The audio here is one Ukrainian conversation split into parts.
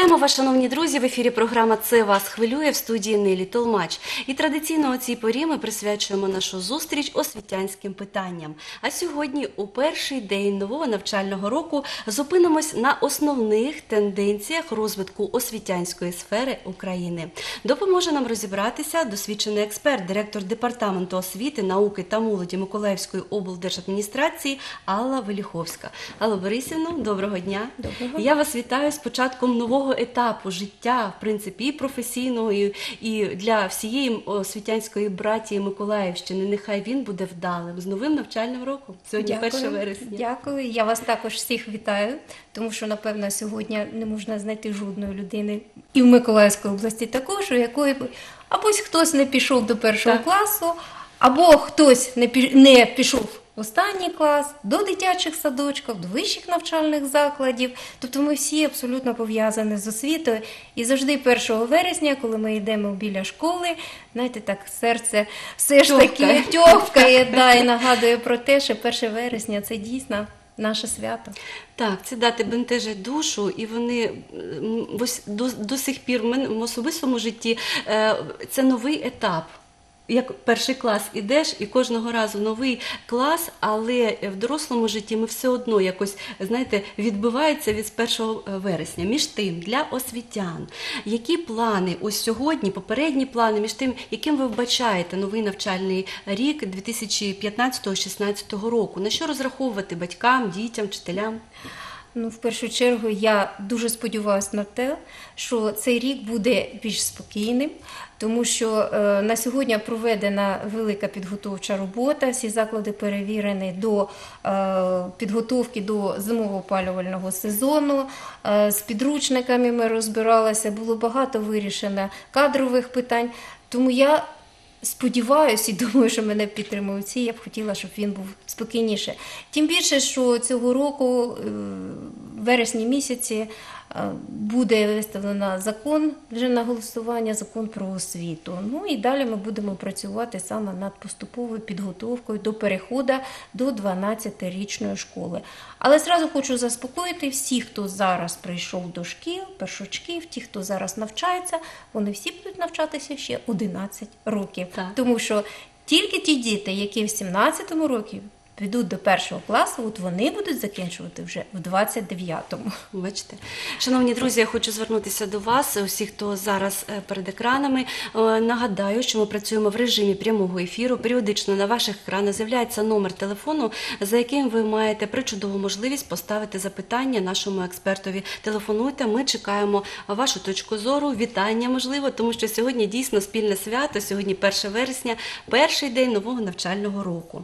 Вітаємо вас, шановні друзі! В ефірі програма «Це вас хвилює» в студії Нелі Толмач. І традиційно у цій порі ми присвячуємо нашу зустріч освітянським питанням. А сьогодні, у перший день нового навчального року, зупинимось на основних тенденціях розвитку освітянської сфери України. Допоможе нам розібратися досвідчений експерт, директор Департаменту освіти, науки та молоді Миколаївської облдержадміністрації Алла Веліховська. Алла Борисівна, доброго дня! Доброго. Я вас вітаю з початком нового етапу життя, в принципі, і професійного, і для всієї освітянської братії Миколаївщини. Нехай він буде вдалим. З новим навчальним роком. Сьогодні 1 вересня. Дякую. Я вас також всіх вітаю, тому що, напевно, сьогодні не можна знайти жодної людини і в Миколаївській області також, у якої б або хтось не пішов до першого класу, або хтось не пішов в останній клас, до дитячих садочків, до вищих навчальних закладів. Тобто ми всі абсолютно пов'язані з освітою. І завжди 1 вересня, коли ми йдемо біля школи, знаєте, так серце все ж таки тьохкає, і нагадує про те, що 1 вересня – це дійсно наше свято. Так, ці дати бентежать душу, і вони до сих пір в моєму особистому житті це новий етап. Як перший клас ідеш, і кожного разу новий клас, але в дорослому житті ми все одно якось, знаєте, відбивається від 1 вересня. Між тим, для освітян, які плани ось сьогодні, попередні плани, між тим, яким ви вбачаєте новий навчальний рік 2015-2016 року? На що розраховувати батькам, дітям, вчителям? Ну, в першу чергу, я дуже сподіваюся на те, що цей рік буде більш спокійним, тому що на сьогодні проведена велика підготовча робота, всі заклади перевірені до підготовки до зимового опалювального сезону, з підручниками ми розбиралися, було багато вирішено кадрових питань, тому я сподіваюся і думаю, що мене підтримують всі, я б хотіла, щоб він був спокійніше. Тим більше, що цього року, в вересні місяці, буде виставлено закон вже на голосування, закон про освіту. Ну і далі ми будемо працювати саме над поступовою підготовкою до переходу до 12-річної школи. Але зразу хочу заспокоїти всіх, хто зараз прийшов до шкіл, першачків, ті, хто зараз навчається, вони всі будуть навчатися ще 11 років. Так. Тому що тільки ті діти, які в 17-му році підуть до 1 класу, от вони будуть закінчувати вже в 29-му. Бачите. Шановні друзі, я хочу звернутися до вас, усіх, хто зараз перед екранами. Нагадаю, що ми працюємо в режимі прямого ефіру. Періодично на ваших екранах з'являється номер телефону, за яким ви маєте причудову можливість поставити запитання нашому експертові. Телефонуйте, ми чекаємо вашу точку зору, вітання, можливо, тому що сьогодні дійсно спільне свято, сьогодні 1 вересня, перший день нового навчального року.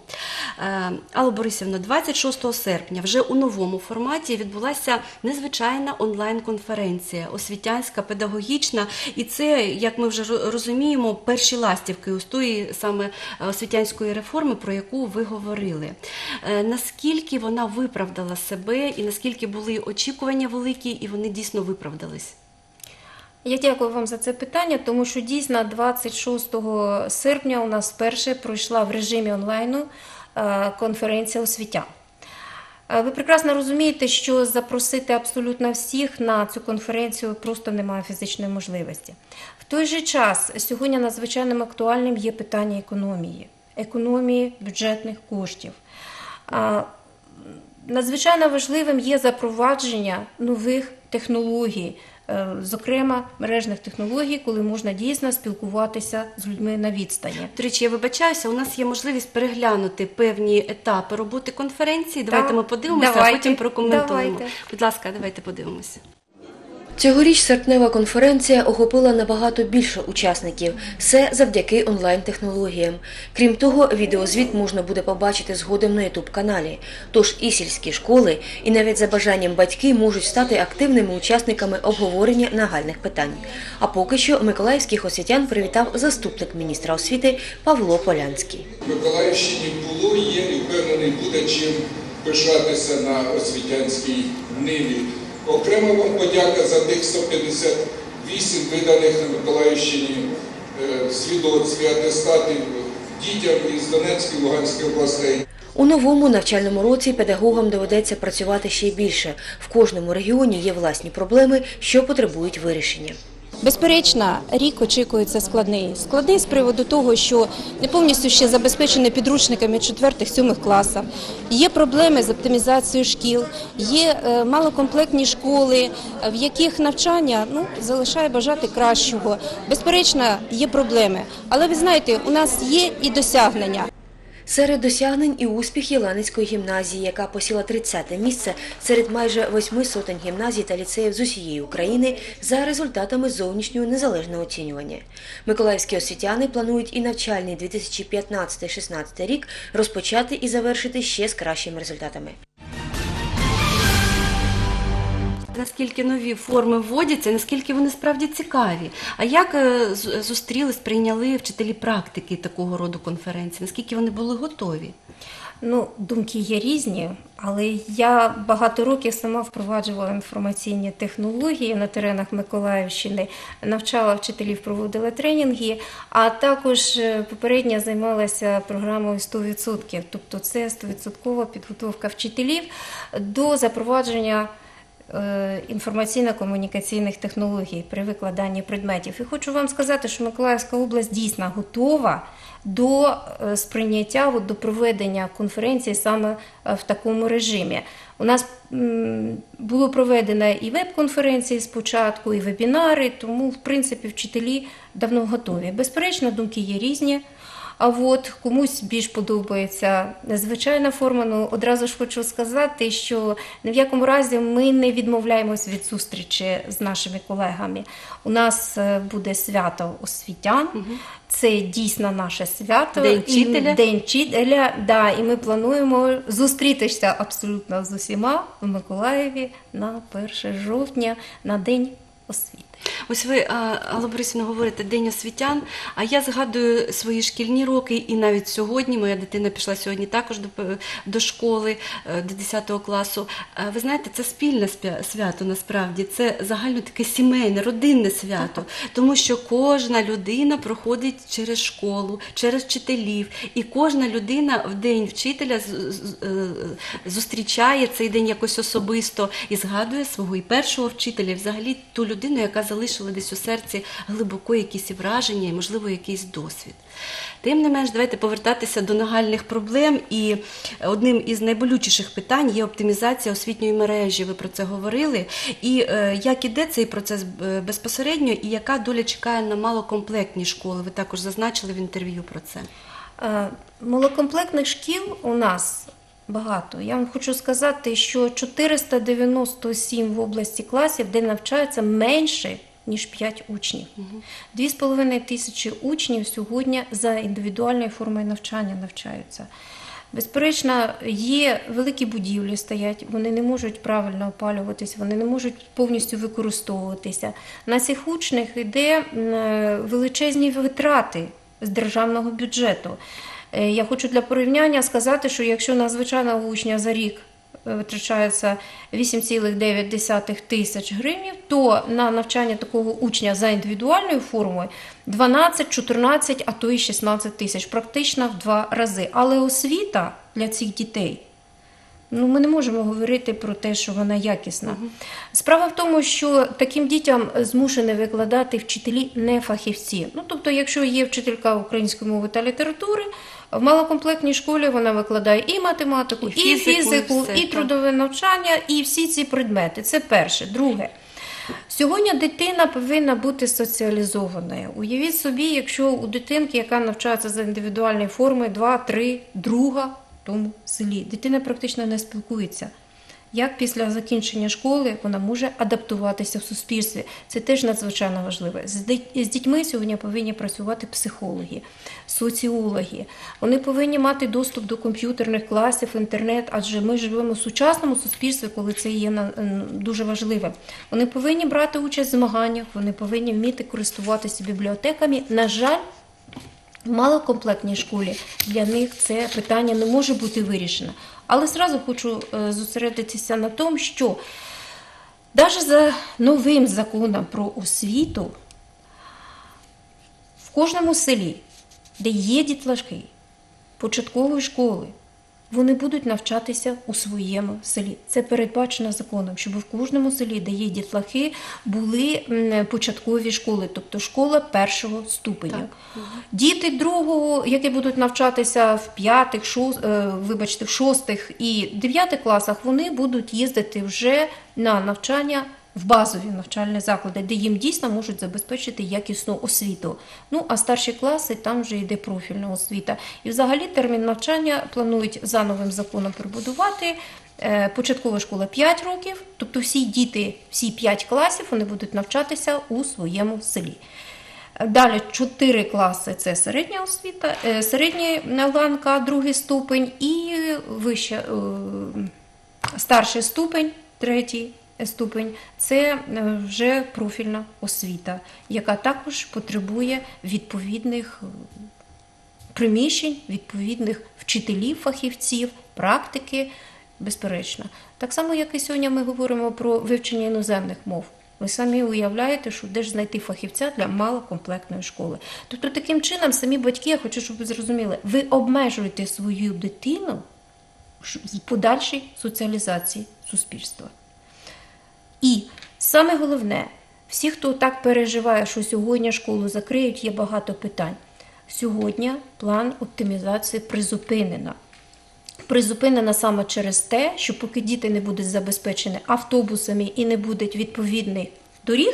Алла Борисівна, 26 серпня вже у новому форматі відбулася незвичайна онлайн-конференція, освітянська, педагогічна, і це, як ми вже розуміємо, перші ластівки ось тої саме освітянської реформи, про яку ви говорили. Наскільки вона виправдала себе і наскільки були очікування великі, і вони дійсно виправдались? Я дякую вам за це питання, тому що дійсно 26 серпня у нас вперше пройшла в режимі онлайну конференція освітян. Ви прекрасно розумієте, що запросити абсолютно всіх на цю конференцію просто немає фізичної можливості. В той же час сьогодні надзвичайно актуальним є питання економії бюджетних коштів. Надзвичайно важливим є запровадження нових технологій, зокрема мережних технологій, коли можна дійсно спілкуватися з людьми на відстані. До речі, я вибачаюся, у нас є можливість переглянути певні етапи роботи конференції. Давайте ми подивимося, а потім прокоментуємо. Будь ласка, давайте подивимося. Цьогоріч серпнева конференція охопила набагато більше учасників. Все завдяки онлайн-технологіям. Крім того, відеозвіт можна буде побачити згодом на YouTube-каналі. Тож і сільські школи, і навіть за бажанням батьки можуть стати активними учасниками обговорення нагальних питань. А поки що миколаївських освітян привітав заступник міністра освіти Павло Полянський. В Миколаївщині було, є і впевнений буде чим пишатися на освітянській ниві. Окремо вам подяка за тих 158 виданих на Миколаївщині свідоцтв і атестатів дітям із Донецької і Луганської областей. У новому навчальному році педагогам доведеться працювати ще більше. В кожному регіоні є власні проблеми, що потребують вирішення. Безперечно, рік очікується складний. Складний з приводу того, що не повністю ще забезпечений підручниками 4-7 класів. Є проблеми з оптимізацією шкіл, є малокомплектні школи, в яких навчання залишає бажати кращого. Безперечно, є проблеми. Але ви знаєте, у нас є і досягнення. Серед досягнень і успіх Єланицької гімназії, яка посіла 30-те місце серед майже 800 гімназій та ліцеїв з усієї України за результатами зовнішнього незалежного оцінювання. Миколаївські освітяни планують і навчальний 2015-16 рік розпочати і завершити ще з кращими результатами. Наскільки нові форми вводяться, наскільки вони справді цікаві. А як зустріли, сприйняли вчителі практики такого роду конференцій? Наскільки вони були готові? Думки є різні, але я багато років сама впроваджувала інформаційні технології на теренах Миколаївщини, навчала вчителів, проводила тренінги, а також попередньо займалася програмою 100%, тобто це 100% підготовка вчителів до запровадження інформаційно-комунікаційних технологій при викладанні предметів. І хочу вам сказати, що Миколаївська область дійсно готова до сприйняття, до проведення конференції саме в такому режимі. У нас було проведено і веб-конференції спочатку, і вебінари, тому, в принципі, вчителі давно готові. Безперечно, думки є різні. А комусь більш подобається звичайна форма. Одразу ж хочу сказати, що ні в якому разі ми не відмовляємось від зустрічі з нашими колегами. У нас буде свято освітян, це дійсно наше свято. День вчителя. День вчителя, да, і ми плануємо зустрітися абсолютно з усіма в Миколаєві на 1 жовтня, на День освіти. Ось ви, Алла Борисівна, говорите «День освітян», а я згадую свої шкільні роки, і навіть сьогодні, моя дитина пішла сьогодні також до школи, до 10 класу. Ви знаєте, це спільне свято насправді, це загально таке сімейне, родинне свято, тому що кожна людина проходить через школу, через вчителів, і кожна людина в День вчителя зустрічає цей день якось особисто і згадує свого і першого вчителя, і взагалі ту людину, яка залишила десь у серці глибоко якісь враження і, можливо, якийсь досвід. Тим не менш, давайте повертатися до нагальних проблем. І одним із найболючіших питань є оптимізація освітньої мережі. Ви про це говорили. І як іде цей процес безпосередньо, і яка доля чекає на малокомплектні школи? Ви також зазначили в інтерв'ю про це. Малокомплектних шкіл у нас багато. Я вам хочу сказати, що 497 в області класів, де навчаються менше, ніж 5 учнів. 2500 учнів сьогодні за індивідуальною формою навчання навчаються. Безперечно, є великі будівлі стоять, вони не можуть правильно опалюватися, вони не можуть повністю використовуватися. На цих учнях йде величезні витрати з державного бюджету. Я хочу для порівняння сказати, що якщо на звичайного учня за рік витрачається 8,9 тисяч гривень, то на навчання такого учня за індивідуальною формою 12, 14, а то і 16 тисяч, практично в 2 рази. Але освіта для цих дітей, ми не можемо говорити про те, що вона якісна. Справа в тому, що таким дітям змушені викладати вчителі не фахівці. Тобто, якщо є вчителька української мови та літератури, в малокомплектній школі вона викладає і математику, і фізику, і трудове навчання, і всі ці предмети. Це перше. Друге. Сьогодні дитина повинна бути соціалізованою. Уявіть собі, якщо у дитинки, яка навчається за індивідуальною формою, 2-3 друга в тому селі, дитина практично не спілкується. Як після закінчення школи вона може адаптуватися в суспільстві? Це теж надзвичайно важливо. З дітьми сьогодні повинні працювати психологи, соціологи. Вони повинні мати доступ до комп'ютерних класів, інтернет, адже ми живемо в сучасному суспільстві, коли це є дуже важливим. Вони повинні брати участь в змаганнях, вони повинні вміти користуватися бібліотеками. На жаль, в малокомплектній школі для них це питання не може бути вирішено. Але зразу хочу зосередитися на тому, що навіть за новим законом про освіту в кожному селі, де є дітлашки початкової школи, вони будуть навчатися у своєму селі. Це передбачено законом, щоб в кожному селі, де є дітлахи, були початкові школи, тобто школа першого ступеня. Діти другого, які будуть навчатися в 6 і 9 класах, вони будуть їздити вже на навчання в базові навчальні заклади, де їм дійсно можуть забезпечити якісну освіту. Ну, а старші класи, там вже йде профільна освіта. І взагалі термін навчання планують за новим законом прибудувати. Початкова школа 5 років, тобто всі діти, всі 5 класів, вони будуть навчатися у своєму селі. Далі 4 класи – це середня освіта, середня ланка, другий ступень і вища, старший ступень, третій ступень – це вже профільна освіта, яка також потребує відповідних приміщень, відповідних вчителів, фахівців, практики, безперечно. Так само, як і сьогодні ми говоримо про вивчення іноземних мов. Ви самі уявляєте, що де ж знайти фахівця для малокомплектної школи. Тобто таким чином самі батьки, я хочу, щоб ви зрозуміли, ви обмежуєте свою дитину в подальшій соціалізації суспільства. І саме головне, всі, хто так переживає, що сьогодні школу закриють, є багато питань. Сьогодні план оптимізації призупинено. Призупинена саме через те, що поки діти не будуть забезпечені автобусами і не буде відповідних доріг,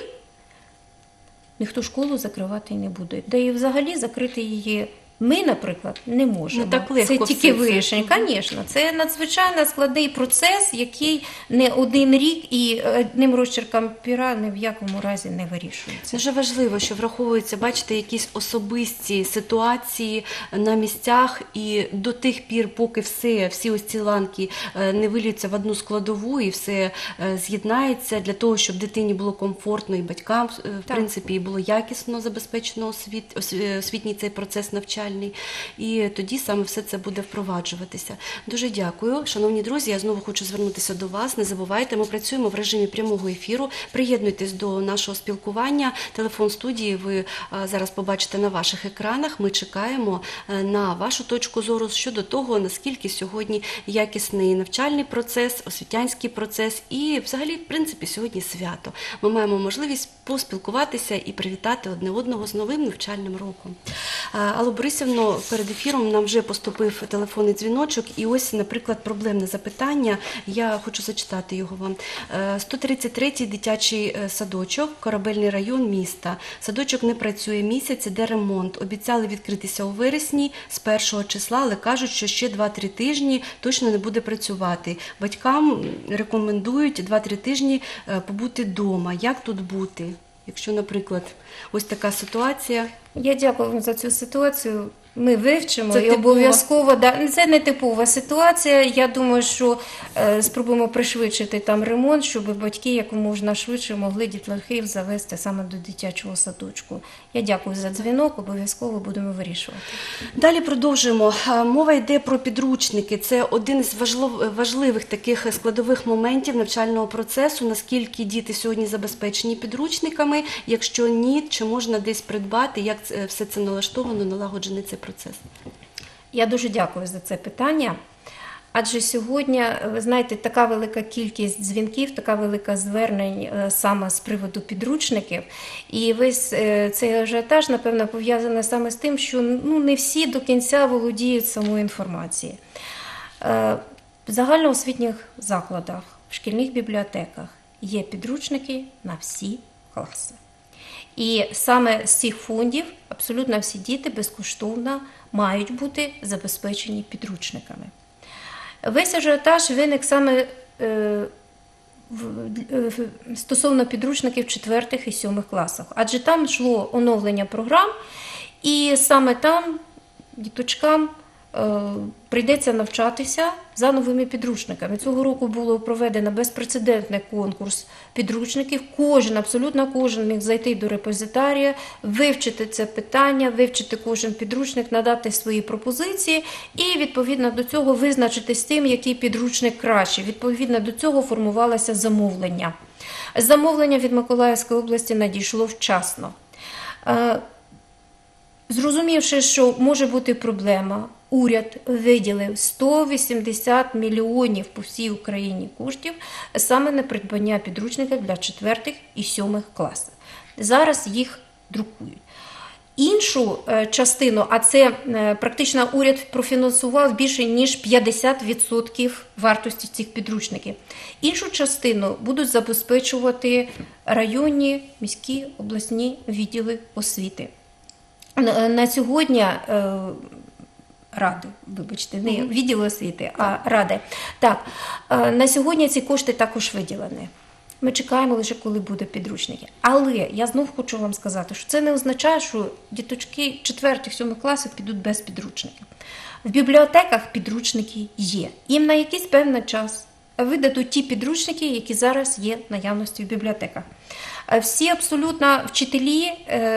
ніхто школу закривати не буде. Де і взагалі закрити її ми, наприклад, не можемо. Не так легко це тільки все це. вирішення. Звісно, це надзвичайно складний процес, який не один рік і одним розчерком пера ні в якому разі не вирішується. Дуже важливо, що враховуються, бачите, якісь особисті ситуації на місцях, і до тих пір, поки всі ось ці ланки не виліються в одну складову і все з'єднається, для того, щоб дитині було комфортно і батькам, в принципі, і було якісно забезпечено освітній цей процес навчання. І тоді саме все це буде впроваджуватися. Дуже дякую. Шановні друзі, я знову хочу звернутися до вас. Не забувайте, ми працюємо в режимі прямого ефіру. Приєднуйтесь до нашого спілкування. Телефон студії ви зараз побачите на ваших екранах. Ми чекаємо на вашу точку зору щодо того, наскільки сьогодні якісний навчальний процес, освітянський процес і взагалі, в принципі, сьогодні свято. Ми маємо можливість поспілкуватися і привітати одне одного з новим навчальним роком. Алло Борисівно, перед ефіром нам вже поступив телефонний дзвіночок, і ось, наприклад, проблемне запитання, я хочу зачитати його вам. 133-й дитячий садочок, Корабельний район міста. Садочок не працює місяць, іде ремонт. Обіцяли відкритися у вересні з 1 числа, але кажуть, що ще 2-3 тижні точно не буде працювати. Батькам рекомендують 2-3 тижні побути вдома. Як тут бути? Якщо, наприклад, ось така ситуація. Я дякую вам за цю ситуацію. Ми вивчимо Це і типова. обов'язково. Це не типова ситуація. Я думаю, що спробуємо пришвидшити там ремонт, щоб батьки якомога швидше могли дітлахів завести саме до дитячого садочку. Я дякую за дзвінок, обов'язково будемо вирішувати. Далі продовжуємо. Мова йде про підручники. Це один із важливих таких складових моментів навчального процесу. Наскільки діти сьогодні забезпечені підручниками? Якщо ні, чи можна десь придбати? Як все це налаштовано, налагоджений цей процес? Я дуже дякую за це питання. Адже сьогодні, ви знаєте, така велика кількість дзвінків, така велика звернень саме з приводу підручників. І весь цей ажіотаж, напевно, пов'язаний саме з тим, що не всі до кінця володіють самою інформацією. В загальноосвітніх закладах, в шкільних бібліотеках є підручники на всі класи. І саме з цих фондів абсолютно всі діти безкоштовно мають бути забезпечені підручниками. Весь ажіотаж виник саме стосовно підручників 4 і 7 класах, адже там йшло оновлення програм, і саме там діточкам прийдеться навчатися за новими підручниками. Цього року було проведено безпрецедентний конкурс підручників. Абсолютно кожен міг зайти до репозитарія, вивчити це питання, вивчити кожен підручник, надати свої пропозиції і, відповідно до цього, визначитись з тим, який підручник краще. Відповідно до цього формувалося замовлення. Замовлення від Миколаївської області надійшло вчасно. Зрозумівши, що може бути проблема, уряд виділив 180 мільйонів по всій Україні коштів саме на придбання підручників для 4 і 7 класів. Зараз їх друкують. Іншу частину, а це практично уряд профінансував більше ніж 50% вартості цих підручників. Іншу частину будуть забезпечувати районні, міські, обласні відділи освіти. На сьогодні ради, вибачте, не відділи освіти, а ради. Так, на сьогодні ці кошти також виділені. Ми чекаємо лише, коли буде підручники. Але я знов хочу вам сказати, що це не означає, що діточки 4-7 класів підуть без підручників. В бібліотеках підручники є. Їм на якийсь певний час видадуть ті підручники, які зараз є в наявності в бібліотеках. Всі абсолютно вчителі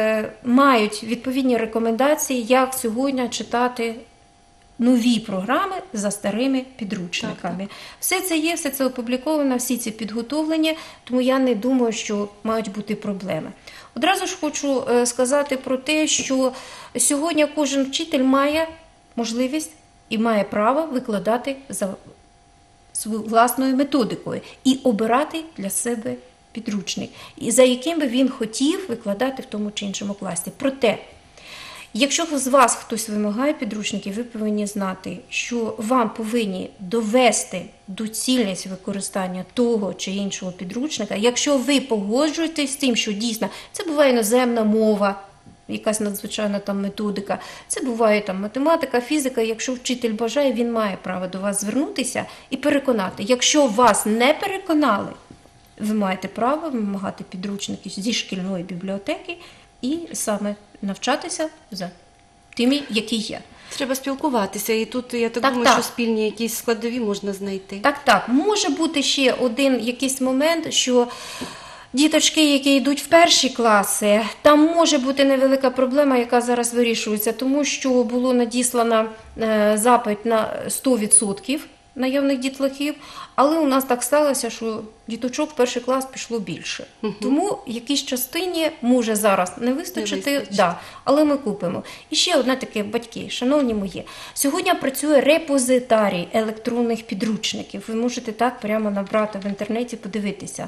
мають відповідні рекомендації, як сьогодні читати нові програми за старими підручниками. Так. Все це є, все це опубліковано, всі ці підготовлені, тому я не думаю, що мають бути проблеми. Одразу ж хочу сказати про те, що сьогодні кожен вчитель має можливість і має право викладати за своєю власною методикою і обирати для себе підручник, і за яким би він хотів викладати в тому чи іншому класі. Проте, якщо з вас хтось вимагає підручників, ви повинні знати, що вам повинні довести доцільність використання того чи іншого підручника, якщо ви погоджуєтесь з тим, що дійсно це буває іноземна мова, якась надзвичайна там методика, це буває там математика, фізика. Якщо вчитель бажає, він має право до вас звернутися і переконати. Якщо вас не переконали, ви маєте право вимагати підручники зі шкільної бібліотеки і саме навчатися за тими, які є. Треба спілкуватися, і тут, я так Так, думаю, так. що спільні якісь складові можна знайти. Так. Може бути ще один якийсь момент, що діточки, які йдуть в перші класи, там може бути невелика проблема, яка зараз вирішується, тому що було надіслано запит на 100% наявних дітлахів, але у нас так сталося, що діточок в перший клас пішло більше. Тому якійсь частині може зараз не вистачити, да, але ми купимо. І ще одне таке, батьки, шановні мої, сьогодні працює репозитарій електронних підручників. Ви можете так прямо набрати в інтернеті, подивитися.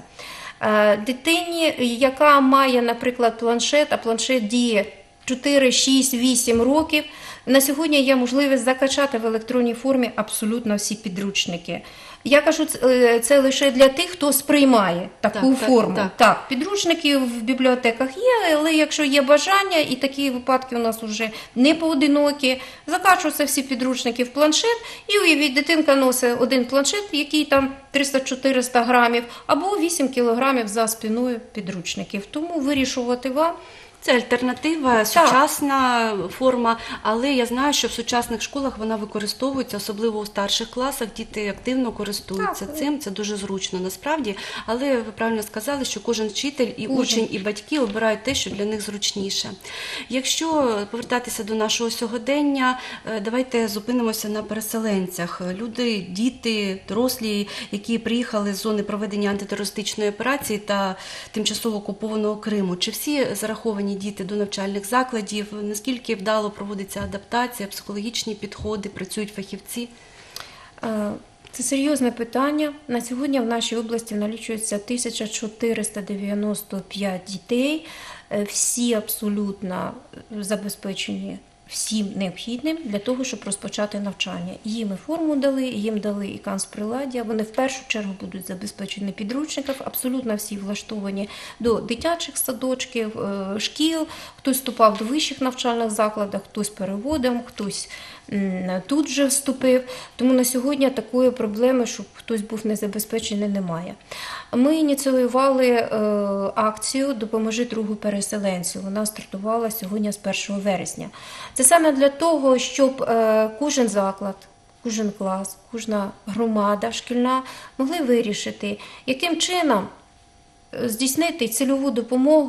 Дитині, яка має, наприклад, планшет, а планшет діє 4, 6, 8 років, на сьогодні є можливість закачати в електронній формі абсолютно всі підручники. Я кажу, це лише для тих, хто сприймає таку форму. Так, підручники в бібліотеках є, але якщо є бажання, і такі випадки у нас вже не поодинокі, закачуються всі підручники в планшет, і уявіть, дитинка носить один планшет, який там 300-400 грамів, або 8 кілограмів за спиною підручників. Тому вирішувати вам. Це альтернатива, сучасна форма, але я знаю, що в сучасних школах вона використовується, особливо у старших класах, діти активно користуються цим, це дуже зручно насправді, але ви правильно сказали, що кожен вчитель, і учень, і батьки обирають те, що для них зручніше. Якщо повертатися до нашого сьогодення, давайте зупинимося на переселенцях. Люди, діти, дорослі, які приїхали з зони проведення антитерористичної операції та тимчасово окупованого Криму, чи всі зараховані діти до навчальних закладів, наскільки вдало проводиться адаптація, психологічні підходи, працюють фахівці? Це серйозне питання. На сьогодні в нашій області налічується 1495 дітей. Всі абсолютно забезпечені всім необхідним для того, щоб розпочати навчання. Їм і форму дали, їм дали і канцприладдя. Вони в першу чергу будуть забезпечені підручниками. Абсолютно всі влаштовані до дитячих садочків, шкіл. Хтось вступав до вищих навчальних закладів, хтось переводом, хтось тут вже вступив. Тому на сьогодні такої проблеми, щоб хтось був незабезпечений, немає. Ми ініціювали акцію «Допоможи другу переселенцю». Вона стартувала сьогодні з 1 вересня. Це саме для того, щоб кожен заклад, кожен клас, кожна громада шкільна могли вирішити, яким чином здійснити цільову допомогу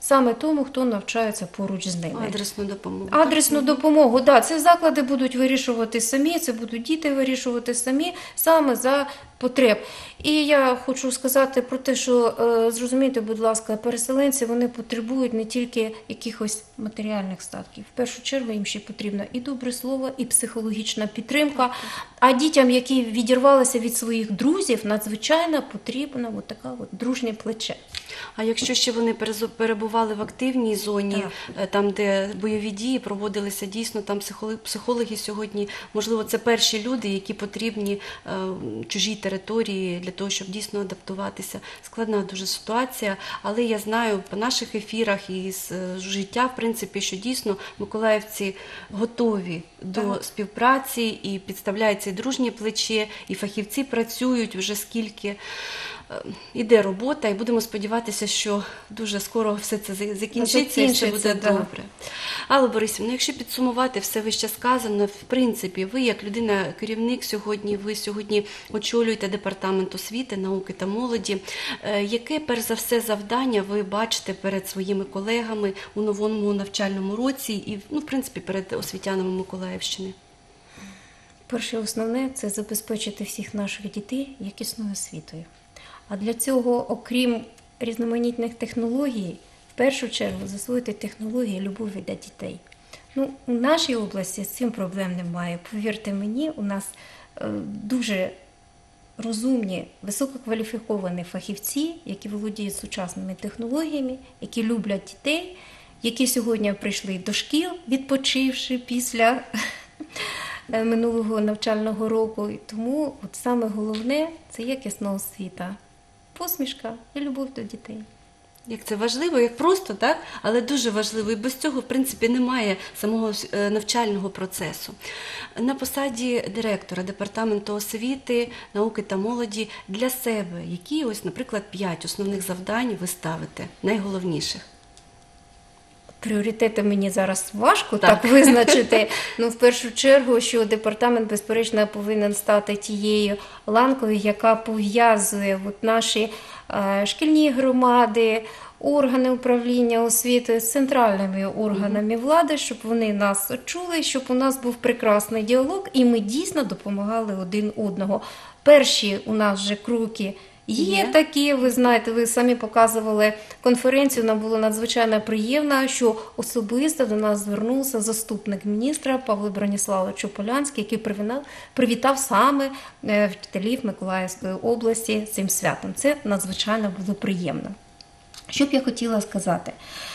саме тому, хто навчається поруч з ними. Адресну допомогу. Адресну допомогу, да, це заклади будуть вирішувати самі, це будуть діти вирішувати самі, саме за потреб. І я хочу сказати про те, що, зрозумійте, будь ласка, переселенці, вони потребують не тільки якихось матеріальних статків. В першу чергу їм ще потрібно і добре слово, і психологічна підтримка. А дітям, які відірвалися від своїх друзів, надзвичайно потрібна от така от дружнє плече. А якщо ще вони перебували в активній зоні, там, де бойові дії проводилися, дійсно, там психологи сьогодні, можливо, це перші люди, які потрібні чужій території для того, щоб дійсно адаптуватися. Складна дуже ситуація, але я знаю по наших ефірах і з життя, в принципі, що дійсно миколаївці готові до співпраці і підставляють це дружнє плече, і фахівці працюють вже скільки. Іде робота, і будемо сподіватися, що дуже скоро все це закінчиться і все буде добре. Алло Борисівна, якщо підсумувати все вище сказано, в принципі, ви як людина-керівник сьогодні, ви сьогодні очолюєте департамент освіти, науки та молоді. Яке, перш за все, завдання ви бачите перед своїми колегами у новому навчальному році і, в принципі, перед освітянами Миколаївщини? Перше основне – це забезпечити всіх наших дітей якісною освітою. А для цього, окрім різноманітних технологій, в першу чергу засвоїти технології любові до дітей. У нашій області з цим проблем немає. Повірте мені, у нас дуже розумні, висококваліфіковані фахівці, які володіють сучасними технологіями, які люблять дітей, які сьогодні прийшли до шкіл, відпочивши після минулого навчального року. І тому от саме головне – це якісна освіта, посмішка і любов до дітей. Як це важливо, як просто, так? Але дуже важливо. І без цього, в принципі, немає самого навчального процесу. На посаді директора Департаменту освіти, науки та молоді для себе, які, ось, наприклад, 5 основних завдань ви ставите, найголовніших? Пріоритети мені зараз важко так визначити. В першу чергу, що департамент, безперечно, повинен стати тією ланкою, яка пов'язує наші шкільні громади, органи управління освіти з центральними органами влади, щоб вони нас чули, щоб у нас був прекрасний діалог і ми дійсно допомагали один одного. Перші у нас вже кроки є такі, ви знаєте, ви самі показували конференцію, нам було надзвичайно приємно, що особисто до нас звернувся заступник міністра Павло Броніславович Полянський, який привітав саме вчителів Миколаївської області цим святом. Це надзвичайно було приємно. Що б я хотіла сказати?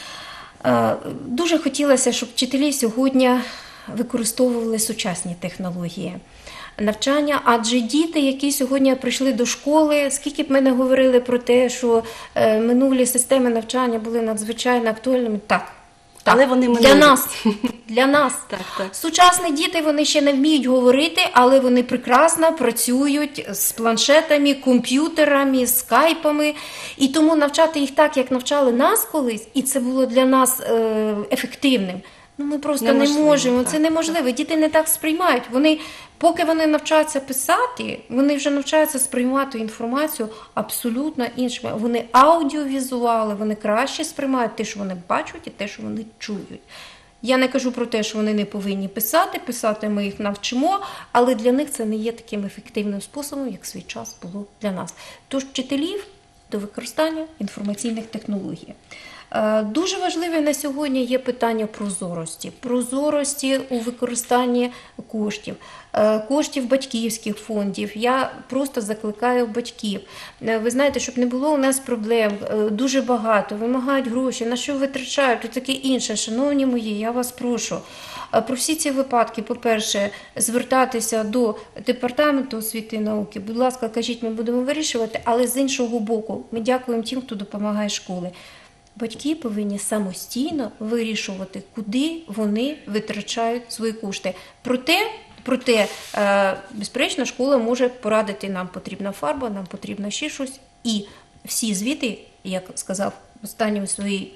Дуже хотілося, щоб вчителі сьогодні використовували сучасні технології навчання, адже діти, які сьогодні прийшли до школи, скільки б ми не говорили про те, що минулі системи навчання були надзвичайно актуальними, так. Але вони для нас. Так. Сучасні діти, вони ще не вміють говорити, але вони прекрасно працюють з планшетами, комп'ютерами, скайпами. І тому навчати їх так, як навчали нас колись, і це було для нас ефективним. Ми просто не можемо, це неможливо. Діти не так сприймають. Поки вони навчаються писати, вони вже навчаються сприймати інформацію абсолютно іншими. Вони аудіовізуали, вони краще сприймають те, що вони бачать, і те, що вони чують. Я не кажу про те, що вони не повинні писати ми їх навчимо, але для них це не є таким ефективним способом, як свій час було для нас. Тож вчителів до використання інформаційних технологій. Дуже важливе на сьогодні є питання прозорості. Прозорості у використанні коштів батьківських фондів. Я просто закликаю батьків. Ви знаєте, щоб не було у нас проблем, дуже багато, вимагають гроші, на що витрачають, і таке інше. Шановні мої, я вас прошу. Про всі ці випадки, по-перше, звертатися до Департаменту освіти і науки. Будь ласка, кажіть, ми будемо вирішувати, але з іншого боку, ми дякуємо тим, хто допомагає школі. Батьки повинні самостійно вирішувати, куди вони витрачають свої кошти. Проте, безперечно, школа може порадити, нам потрібна фарба, нам потрібно ще щось. І всі звіти, як сказав в останньому своїй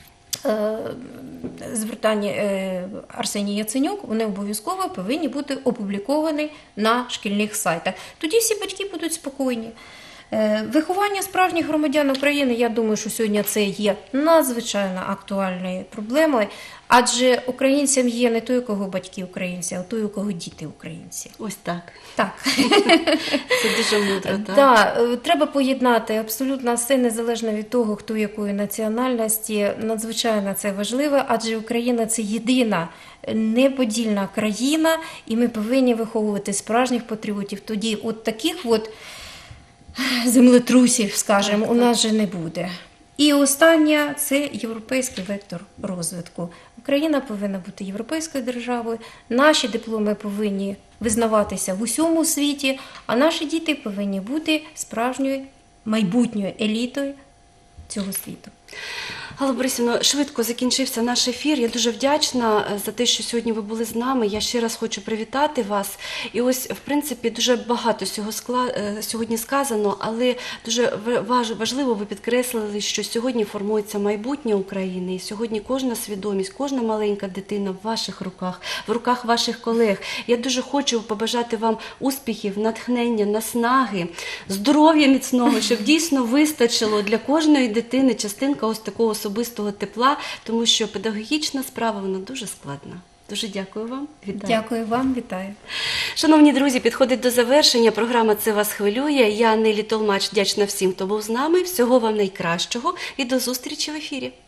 звертанні Арсеній Яценюк, вони обов'язково повинні бути опубліковані на шкільних сайтах. Тоді всі батьки будуть спокійні. Виховання справжніх громадян України, я думаю, що сьогодні це є надзвичайно актуальною проблемою, адже українцям є не той, у кого батьки українці, а той, у кого діти українці. Ось так. Так. Це дуже мудро, так? Да, треба поєднати абсолютно все, незалежно від того, хто якої національності. Надзвичайно це важливо, адже Україна – це єдина неподільна країна, і ми повинні виховувати справжніх патріотів. Тоді от таких от землетрусів, скажімо, у нас же не буде. І останнє – це європейський вектор розвитку. Україна повинна бути європейською державою, наші дипломи повинні визнаватися в усьому світі, а наші діти повинні бути справжньою майбутньою елітою цього світу. Алла Борисівна, швидко закінчився наш ефір. Я дуже вдячна за те, що сьогодні ви були з нами. Я ще раз хочу привітати вас. І ось, в принципі, дуже багато сьогодні сказано, але дуже важливо ви підкреслили, що сьогодні формується майбутнє України. І сьогодні кожна свідомість, кожна маленька дитина в ваших руках, в руках ваших колег. Я дуже хочу побажати вам успіхів, натхнення, наснаги, здоров'я міцного, щоб дійсно вистачило для кожної дитини частинка ось такого особистого тепла, тому що педагогічна справа, вона дуже складна. Дуже дякую вам. Вітаю. Дякую вам, вітаю. Шановні друзі, підходить до завершення. Програма «Це вас хвилює». Я, Нелі Толмач, вдячна всім, хто був з нами. Всього вам найкращого і до зустрічі в ефірі.